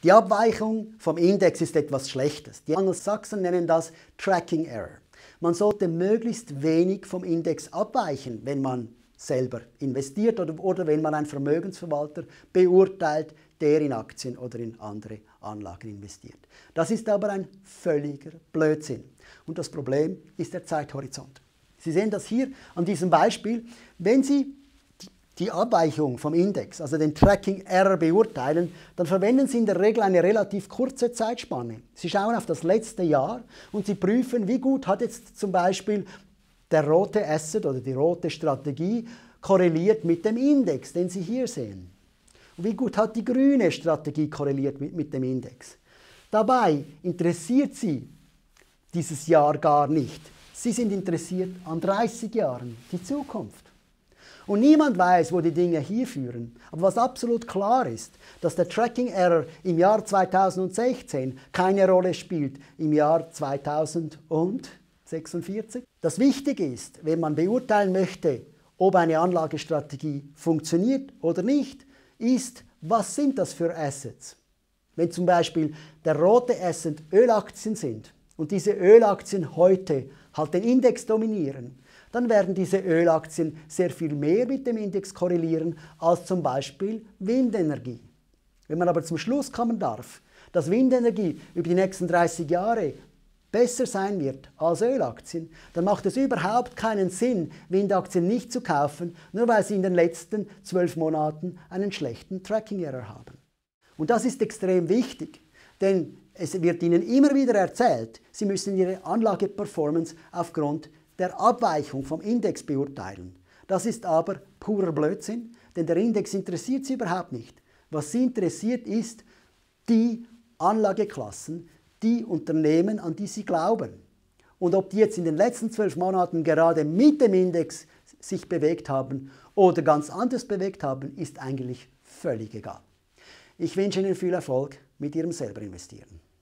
Die Abweichung vom Index ist etwas Schlechtes. Die Angelsachsen nennen das Tracking Error. Man sollte möglichst wenig vom Index abweichen, wenn man selber investiert oder wenn man einen Vermögensverwalter beurteilt, der in Aktien oder in andere Anlagen investiert. Das ist aber ein völliger Blödsinn. Und das Problem ist der Zeithorizont. Sie sehen das hier an diesem Beispiel. Wenn Sie die Abweichung vom Index, also den Tracking Error, beurteilen, dann verwenden Sie in der Regel eine relativ kurze Zeitspanne. Sie schauen auf das letzte Jahr und Sie prüfen, wie gut hat jetzt zum Beispiel der rote Asset oder die rote Strategie korreliert mit dem Index, den Sie hier sehen. Und wie gut hat die grüne Strategie korreliert mit dem Index. Dabei interessiert Sie dieses Jahr gar nicht. Sie sind interessiert an 30 Jahren, die Zukunft. Und niemand weiß, wo die Dinge hier führen. Aber was absolut klar ist, dass der Tracking Error im Jahr 2016 keine Rolle spielt im Jahr 2046. Das Wichtige ist, wenn man beurteilen möchte, ob eine Anlagestrategie funktioniert oder nicht, ist, was sind das für Assets? Wenn zum Beispiel der rote Asset Ölaktien sind und diese Ölaktien heute halt den Index dominieren, dann werden diese Ölaktien sehr viel mehr mit dem Index korrelieren als zum Beispiel Windenergie. Wenn man aber zum Schluss kommen darf, dass Windenergie über die nächsten 30 Jahre besser sein wird als Ölaktien, dann macht es überhaupt keinen Sinn, Windaktien nicht zu kaufen, nur weil sie in den letzten 12 Monaten einen schlechten Tracking Error haben. Und das ist extrem wichtig, denn es wird Ihnen immer wieder erzählt, Sie müssen Ihre Anlageperformance aufgrund der Abweichung vom Index beurteilen. Das ist aber purer Blödsinn, denn der Index interessiert Sie überhaupt nicht. Was Sie interessiert ist die Anlageklassen, die Unternehmen, an die Sie glauben. Und ob die jetzt in den letzten 12 Monaten gerade mit dem Index sich bewegt haben oder ganz anders bewegt haben, ist eigentlich völlig egal. Ich wünsche Ihnen viel Erfolg mit Ihrem selber investieren.